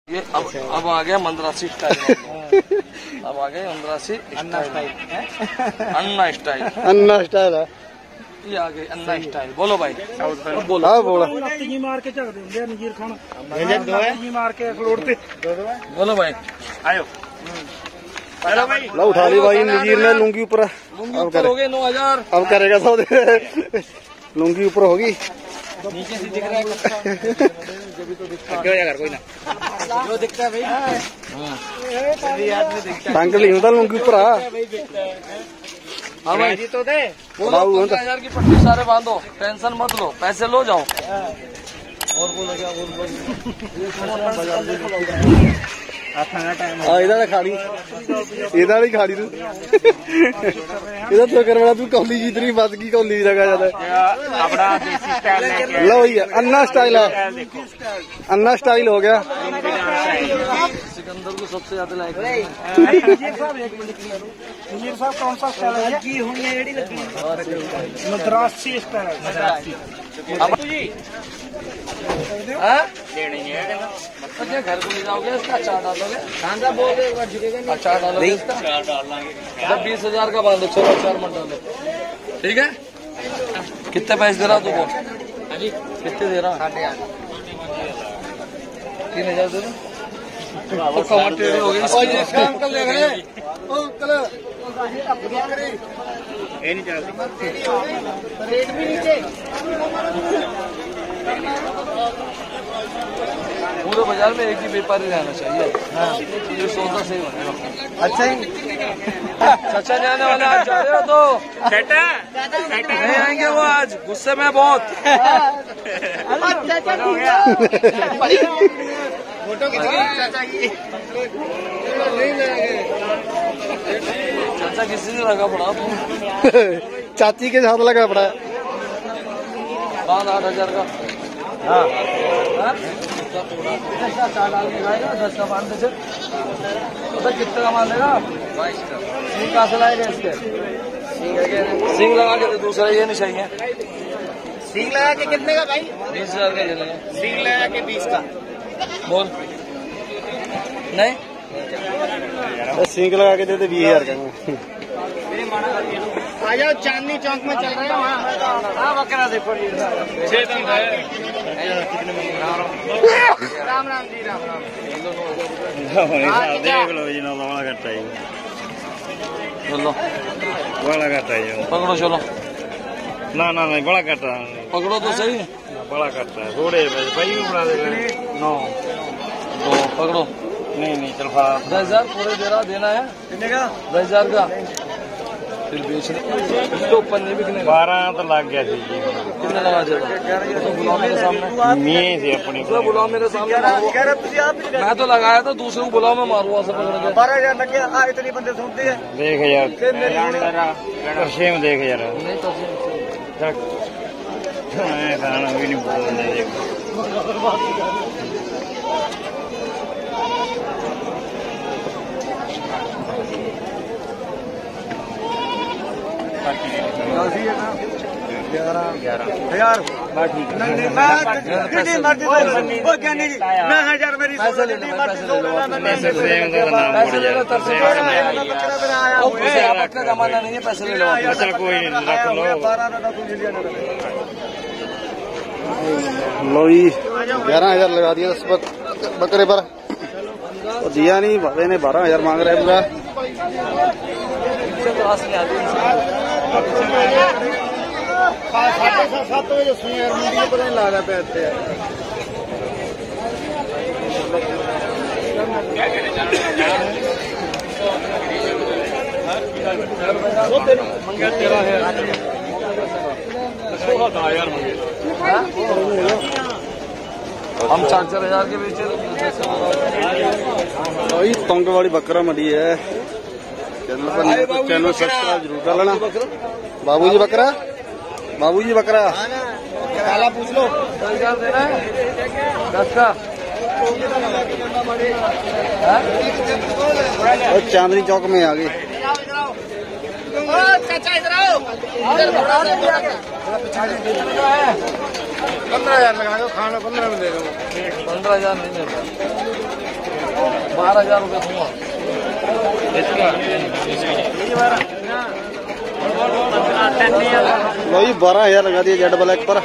ये अब आ गया मंदरासी स्टाइल। अब आ गया मंदरासी अन्ना स्टाइल है। ये आ गए अन्ना स्टाइल। बोलो भाई, बोलो। हाँ बोलो। मार के नजीर खान मार के बोलो भाई, आयो। लो उठा ली भाई नजीर ने लुंगी ऊपर। ऊपर हो गए 9000। अब करेगा सौदे। लुंगी ऊपर होगी, नीचे से दिख रहा है। कोई ना जो दिखता है भाई। अंकल ही होता लुंगी ऊपर। हाँ भाई तो दे 15,000 की पट्टी सारे बांधो, टेंशन मत लो, पैसे लो जाओ। और बोलो क्या बोल इधर खाड़ी, इधर ही खाड़ी तू। इधर तो करवा तू कौली जितनी बात की कौली लगा जाता है। लो भैया अन्ना स्टाइल है, अन्ना स्टाइल हो गया। सिकंदर को सबसे ज्यादा लाइक साहब कौन सा स्टाइल है? मद्रासी स्टाइल। घर को ले जाओगे इसका अचार डालोगे? अचार डालोगे इसका? जब 20,000 का बांधो, चलो अचार मत डालो, ठीक है? कितने पैसे दे रहा तू वो? कितने दे रहा? 3,000 दे रहा। हो गई रेट भी नीचे। पूरे बाजार में एक ही व्यापारी रहना चाहिए। हाँ। ये सौदा सही बनेगा। अच्छा ही चाचा जाने वाले आज जा रहे हो तो नहीं आएंगे वो, आज गुस्से में बहुत। फोटो चाचा की चाचा किसी से लगा पड़ा। चाची के साथ लगा पड़ा है। 8,000 का। हाँ 10 का मान दे। तो कितने का मान देगा? 22 का। सिंह कहाँ से लाएगा इसके? सिंह लगा के दूसरा ये नहीं चाहिए। सिंह लगा के कितने का भाई? 20,000 का ले लेंगे। सिंह लगा के 20 का बोल। नहीं सिंह लगा के देते 20,000 का। आ जाओ चांदनी चौक में चल रहे हो। हाँ बकरा देखो। राम राम जी, राम राम। देख लो जी ना बड़ा घटा है। चलो बड़ा घटा है, पकड़ो चलो। ना ना नहीं बड़ा घटा, पकड़ो तो सही। बड़ा घटा है थोड़े भाई बड़ा दे 9 तो पकड़ो। नहीं चल 10,000 पूरे दे रहा, देना है कितने का? 10,000 का। फिर बेचने इसके ऊपर नहीं बिकने। 12 तो लग गया जी। कितने लगा जाएगा? तो बुलाओ मेरे सामने। से अपनी बुलाओ मेरे सामने। मैं तो लगाया था, दूसरे को बुलाओ, मैं मारूंगा सब पकड़ के। 12,000 लग गया। इतनी बंदे सुनते हैं। देख यार तरसेम, देख यार नहीं खाना भी नहीं बोलना। जमाना नहीं है, पैसे ले लो। कोई नहीं रख लो। लो 11,000 लगा दिया इस बकरे पर। दिया नहीं, भावे ने 12,000 मांग रहे पूरा। 7:30 बजे सुनियर मंडी पर नहीं ला रहा पैसे। हम 4,000 के बेचे। तंग वाली बकरा मंडी है। चैनल पर नहीं तो चैनल सब्सक्राइब जरूर कर लेना। बाबूजी बकरा, बाबूजी बकरा काला पूछ लो। 10,000 देना है 10 का। और चांदनी चौक में आ गए। चाचा इधर आओ। 15,000 लगा दो, खाना 15 में दे दो। 15,000 नहीं देता। 12,000 रुपये दूंगा इसका। भाई 12,000 लगा दिए जेड ब्लैक पर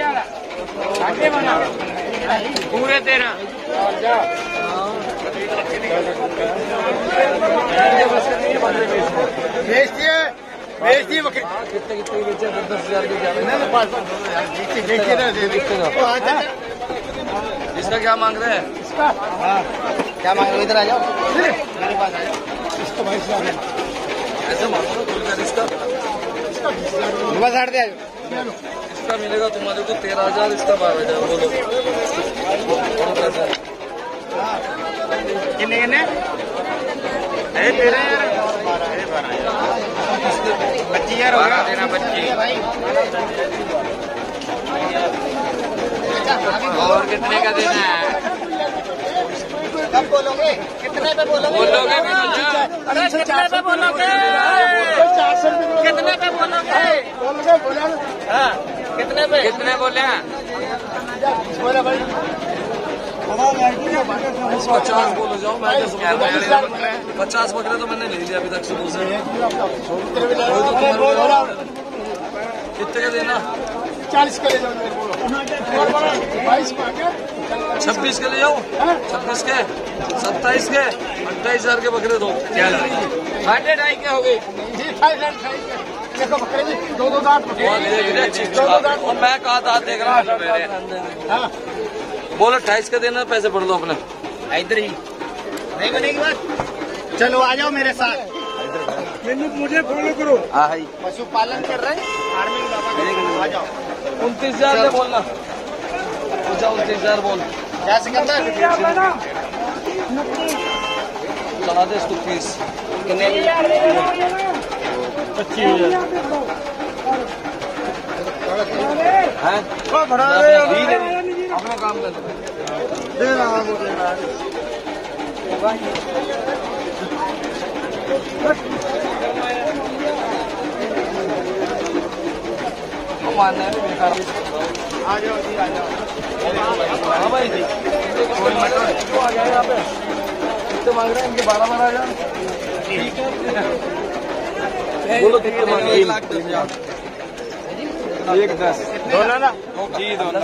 पूरे 13। बेचती बकरी कितने कितने बेचे? 10,000 के। इसका क्या मांग रहे हैं? इसका क्या मांग रहे हो? इधर आ जाओ, मेरे पास आ जाओ। इसको भाई ऐसे मांगो ना, इसका दे। इसका मिलेगा तुम्हारे को 13,000, इसका 12,000। बोलो कितने कितने? 13,000 25,000 होगा देना। 25 और कितने का देना है? कब बोलोगे? कितने पे बोलोगे? बोलोगे भी तो जा। अरे कितने पे बोलोगे? 400 रुपये। कितने पे बोलोगे? हाँ कितने पे? कितने बोले? बोला भाई 50 बोलो जाओ। मैं 50 पकड़े तो मैंने ले लिया अभी तक सुबह से। कितने का देना? 40 का ले जाओ। 26 के ले जाओ। 26 के 27 के 28,000 के बकरे दो। 2.5 के हो गए। दो दांत और मैं कहा दांत देख रहा हूँ। बोलो 28 का देना, पैसे पढ़ दो अपने इधर ही। नहीं बात, चलो आ जाओ मेरे साथ। मुझे फॉलो करो। पशुपालन कर रहे हैं, फार्मिंग आ जाओ। 29,000 बोलना। 29,000 बोल। क्या सिकंदर? चला दे इसको 30। कितने? 25,000। अपना काम कर दे रहा हूँ। मानना है बेकार। आ जाओ जी, आ जाओ। हाँ भाई जी, आ जाए यहाँ पे। कितने मांग रहे हैं इनके? 12,000। बोलो कितने मांग रहे हैं? 1,10,000। 1,10 दोनों ना जी, दोनों।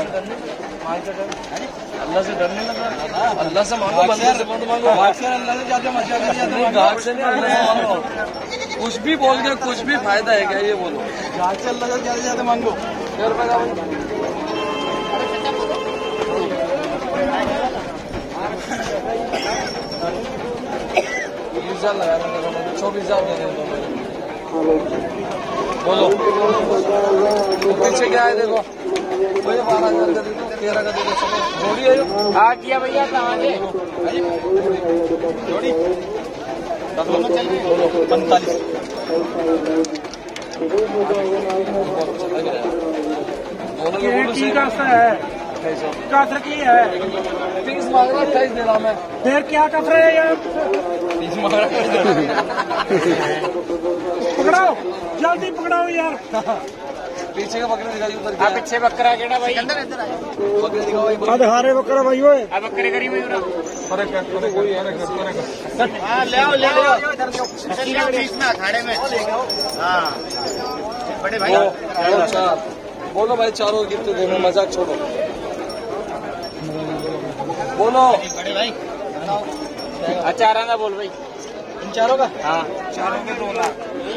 अल्लाह से डरने लगा। अल्लाह से मांगो, बंदे से मत मांगो। अल्लाह से ज्यादा मजा नहीं, घाट से नहीं, अल्लाह से मांगो। कुछ भी बोल के कुछ भी फायदा है क्या? ये बोलो। घाट से अल्लाह से ज्यादा मांगो। 1,000 रुपये का 20,000 लगा देंगे। 24,000 दे देंगे। बोलो पीछे क्या है? देखो 12,000 का दे दो, 13 का दे दो। जोड़ी है हाँ किया भैया। कहाँ है जोड़ी? बोलो 45। काफर की है 30 मांग रहा, 28 दे रहा मैं। फिर क्या काफर है यार? 30 मांग रहा। पकड़ाओ जल्दी पकड़ाओ यार। पीछे का बकरा दिखाइए उधर। पीछे बकरा केड़ा भाई? अंदर इधर आइए। बकरे दिखाओ भाई। हारे बकरा भाई ओए। आ बकरे करी भाई उरा। फर्क है कोई है ना? हां ले आओ इधर ले आओ। चलिए बीच में अखाड़े में। हां बड़े भाई। अच्छा बोलो भाई, चारों कितने देंगे? मजाक छोड़ो, बोलो बड़े भाई। अच्छा आना बोल भाई। इन चारों का? हाँ चारों के 2 लाख।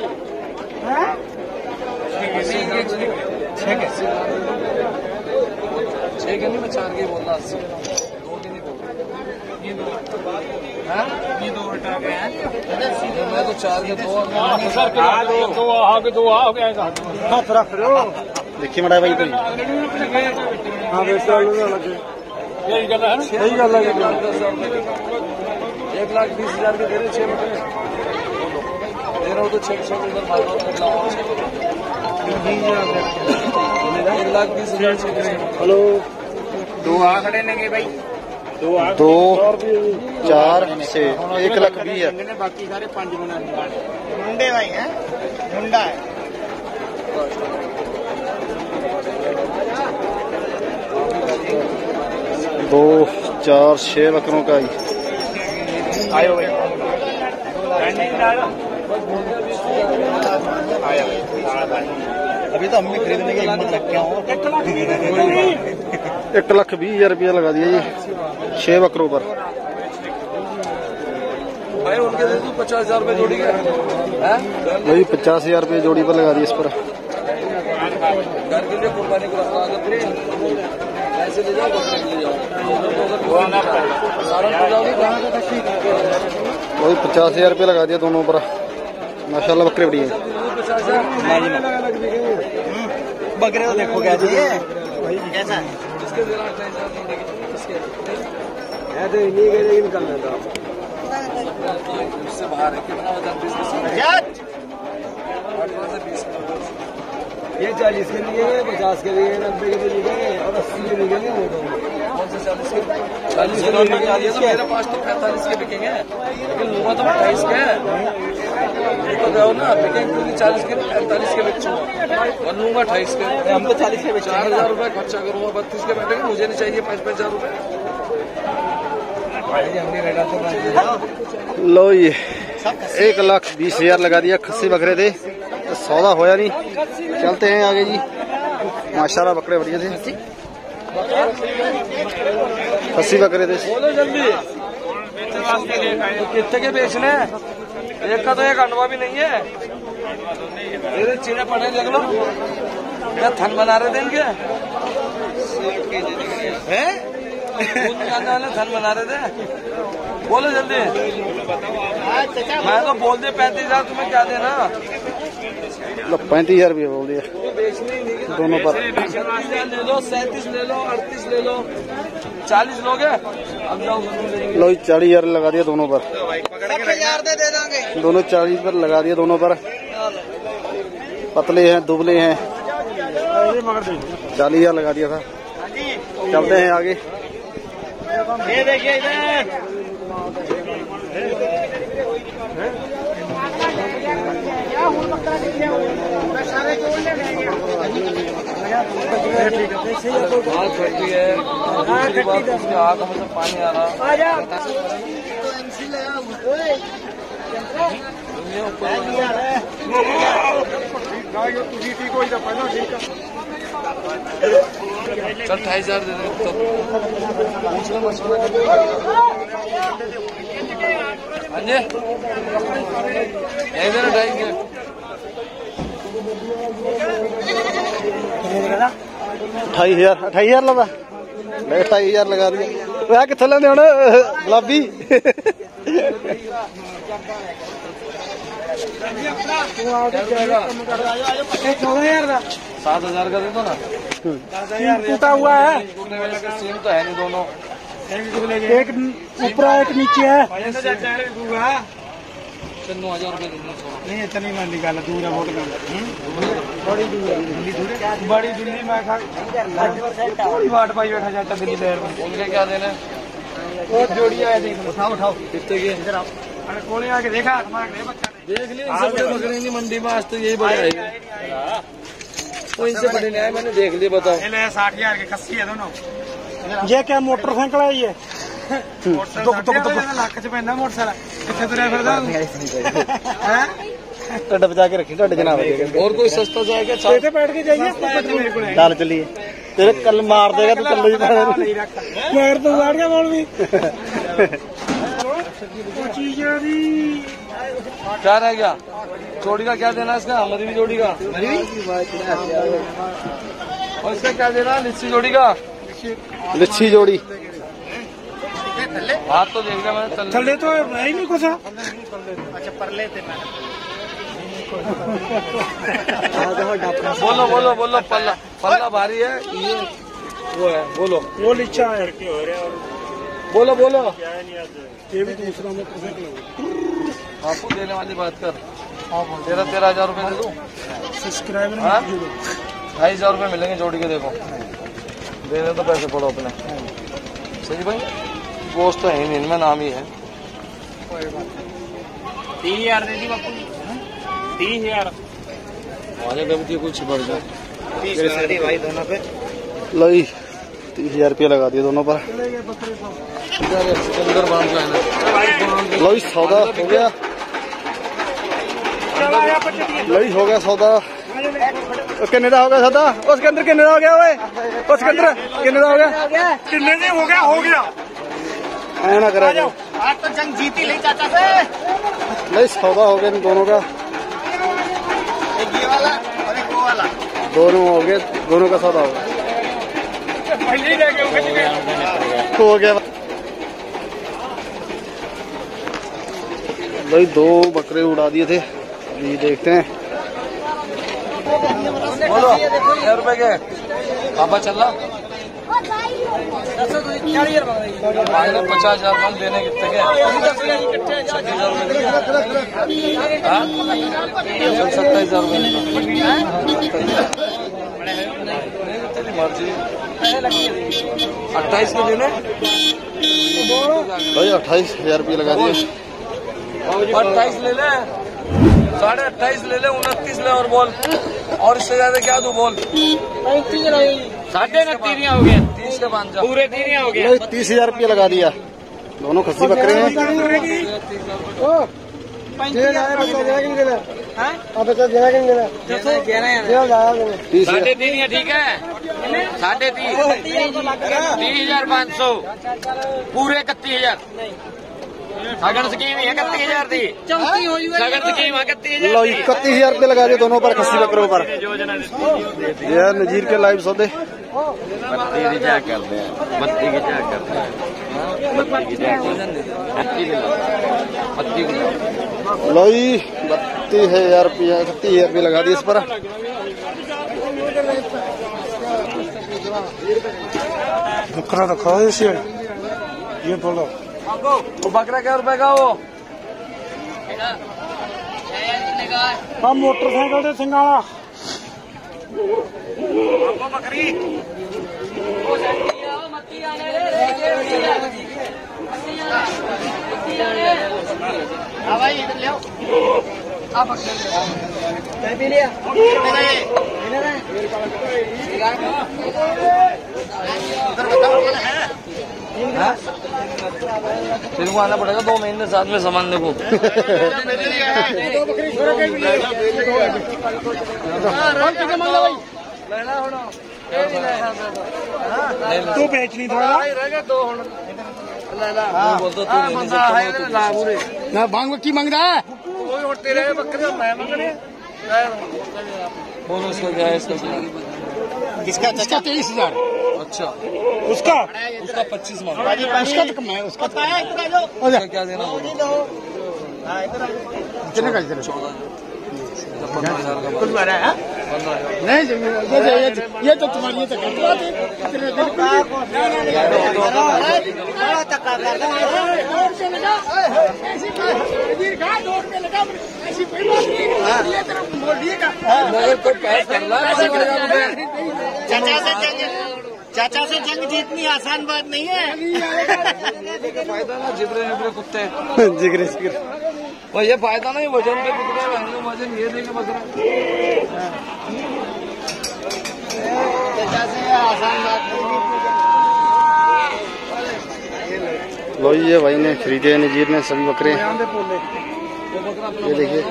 6 के नहीं, मैं 4 के बोल रहा। 2 के नहीं बोल रहा। ये 2 हटा गए हैं। मैं तो 4 के 2 हो गया। हाथ रख रहे हो। देखिए मड़ा भाई कोई। हाँ वैसे यही गल है ना? सही गल है। 1,20,000 के दे रहे 6 बकरे दे रहा हूँ तो 6 उधर मार 1,20,000। हेलो 2 आ खड़े लेंगे भाई। 2 4 6 1,20,000। बाकी सारे 5 मुंडे भाई हैं। मुंडा है 2 4 6 बकरों का ही आयो भाई अभी तो हम भी खरीदने की हिम्मत रखे हो। 1,20,000 रुपया लगा दिया जी 6 बकरों पर। भाई उनके दे दूं 50,000 रुपये जोड़ी का। वही 50,000 रुपये जोड़ी पर लगा दिया इस पर। घर के लिए कुर्बानी को रखना ऐसे ले जाओ, बकरे ले जाओ, वही 50,000 रुपये लगा दिया दोनों पर। माशाल्लाह बकरे बढ़िया। बकरे तो देखो क्या चाहिए कैसा निकल लेता उससे बाहर है। कितना होता है? 20 ये 40 के लिए, 50 के लिए, 90 के लिए निकलेंगे और 80 के निकलेंगे। कौन से 40 के? 40 के मेरे पास तो 45 के बिकेंगे, लेकिन लूंगा तो 28 के। तो जाओ ना बिकेंगे, क्योंकि 40 के 45 के बेचूँ और लूंगा 28 के। हम तो 40 के बेचेंगे। 4,000 रुपये खर्चा करूँगा, 32 के बैठेंगे। मुझे नहीं चाहिए 5,000 रुपये। लो ये 1,20,000 लगा दिया। खस्सी बकरे थे, सौदा होया नहीं। चलते हैं आगे जी। माशाल्लाह बकरे बढ़िया थे, खस्सी बकरे थे। बोलो जल्दी कितने के बेचने? एक का तो एक अंडवा भी नहीं है। ये चीने पड़े देख लो, क्या थन बना रहे थे इनके हैं? थन बना रहे थे। बोलो जल्दी। मैं तो बोल दे 35,000, तुम्हें क्या देना? 35,000 रुपये बोल दिया दोनों पर। ले लो, 37 ले लो, 38 ले लो, 40 लोगे? अब जाओ। लो 40,000 लगा दिया दोनों पर। 10,000 दे देंगे दोनों 40 पर लगा दिया दोनों पर। पतले हैं दुबले हैं। 40,000 लगा दिया था। चलते हैं आगे। ये देखिए इधर बहुत खट्टी है। दूसरी बात उसके आंखों में से पानी आ रहा। चल 28,000 दे दे। तो हाँ जी नहीं देना 2,500। 28,000 लगा 28,000 लगा दिया। वह कितने लेने होने गुलाबी? 7,000 का दे दो ना। टूटा हुआ है, सेम तो है नहीं दोनों। एक ऊपर एक नीचे है। 9,000 रुपये दे दो। नहीं इतनी मैं निकाला दूर है बहुत बड़ी दिल्ली में थोड़ी बाट पाई बैठा जाता दिल्ली शहर में। उनके क्या देना? बहुत जोड़ी आया देख लो। उठाओ कितने के? अरे कोने आके देखा देख लिया। बकरे नहीं मंडी में आज तो यही बड़े आएगी। तो इनसे बड़े नहीं आए, मैंने देख लिया। बताओ 60,000 की खस्सी है दोनों। ये क्या मोटरसाइकिल है? ये ਲੱਖ ਚ ਪੈਂਦਾ ਮੋਟਰਸਾਈਕਲ। ਕਿੱਥੇ ਤੁਰਿਆ ਫਿਰਦਾ ਹੈ? ਢੱਡ ਬਚਾ ਕੇ ਰੱਖੀ, ਢੱਡ ਜਨਾਬ। और कोई सस्ता जाएगा? ਇੱਥੇ ਬੈਠ ਕੇ ਜਾਈਏ ਚੱਲ ਚੱਲੀਏ। ਤੇਰੇ ਕੱਲ ਮਾਰ ਦੇਗਾ ਤੂੰ ਕੱਲੇ ਹੀ ਮਾਰ ਤੂੰ ਆੜ ਗਿਆ ਮੌਲਵੀ। ਚੀਜ਼ਾਂ ਦੀ क्या रह गया? जोड़ी का क्या देना इसका? हमारी भी जोड़ी का। और इसका क्या देना? लिच्ची जोड़ी का। लिच्छी जोड़ी हाथ तो देख लिया मैंने। थल्ले तो है ही नहीं कुछ। अच्छा परले थे मैंने। बोलो बोलो बोलो। पल्ला पल्ला भारी है ये वो है। बोलो वो लिच्छा है। बोलो बोलो। ये भी दूसरा में आपको देने वाली बात कर। 13,000 रुपये दे दूँ? सब्सक्राइबर 2,500 रुपये मिलेंगे जोड़ी के। देखो दे दे तो पैसे पड़ो अपने। सही भाई गोश्त तो है नहीं इनमें, नाम ही है। 30,000 दे दी बापू। 30,000 हमारे गमती कुछ बढ़ जाए भाई दोनों पे। लो 30,000 रुपया लगा दिया दोनों पर। अंदर बांध का है ना। लो जी सौदा हो गया, लो जी हो गया सौदा। किन्ने का हो गया सौदा? उसके अंदर किन्ने का हो गया? ओए उसके अंदर किन्ने का हो गया? किन्ने से हो गया? हो गया। ऐ ना करा, आज तो जंग जीती नहीं चाचा से। नहीं सौदा हो गया इन दोनों का, एक ये वाला और एक वो वाला, दोनों हो गए, दोनों का सौदा हो गया। हो गया भाई, 2 बकरे उड़ा दिए थे। अभी देखते हैं। बोलो 1000 रुपए के पापा चल रहा भाई ने 50,000 मान देने कितने के 26,000 रुपए 27,000 रुपए मर्जी 28 के देने भाई 28,000 रुपये लगा दिए। 28 ले ले, 28.5 ले ले, 29 ले और बोल, और इससे ज्यादा क्या तू बोल। 29.5 हो गया, 30 के बांध जा, पूरे 3 हो गया। 30,000 रुपये लगा दिया। दोनों खस्सी बकरे हैं। 3.5 ठीक है, 30,500 पूरे 31,000 सगन स्कीम 31,000 थी। सगन स्कीम 31,000 लो 31,000 रुपये लगा दिए दोनों पर, खस्सी बकरों पर। ये नजीर के लाइव सौदे। बत्ती की क्या करते हैं, बत्ती की क्या करते हैं, लो 32,000 रुपया, 31,000 रुपये लगा दिए इस पर। बकरा रखा है इसे, ये बोलो वो बकरा क्या रुपए का वो हम मोटरसाइकिल से सिंगाड़ा बकरी तेरे को आना पड़ेगा 2 महीने साथ में सामान को। तू बेचनी थोड़ा ना भांग की मांग रहा है। बोलो उसका क्या है, इसका इसका 23,000। अच्छा उसका 25 मांग, उसका तो कम है, उसका क्या देना बोलो। कितने का 15,000 का नहीं ये तो तुम्हारी ये तो चाचा से जंग जीतनी आसान बात नहीं है। फायदा ना जिगरे जिगरे कुत्ते जिगरे जिगरे और ये फायदा नहीं, वजन पे कुत्ते वजन ये देंगे बकरा। चाचा से आसान बात नहीं। लो ये भाई ने खरीदे हैं नजीर ने सभी बकरे। ये देखिए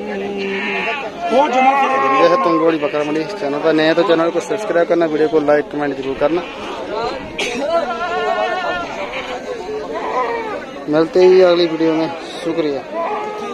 ये है तुंगवाड़ी बकरा मंडी। चैनल पर नए हैं तो चैनल को सब्सक्राइब करना, वीडियो को लाइक कमेंट जरूर करना। मिलते ही अगली वीडियो में, शुक्रिया।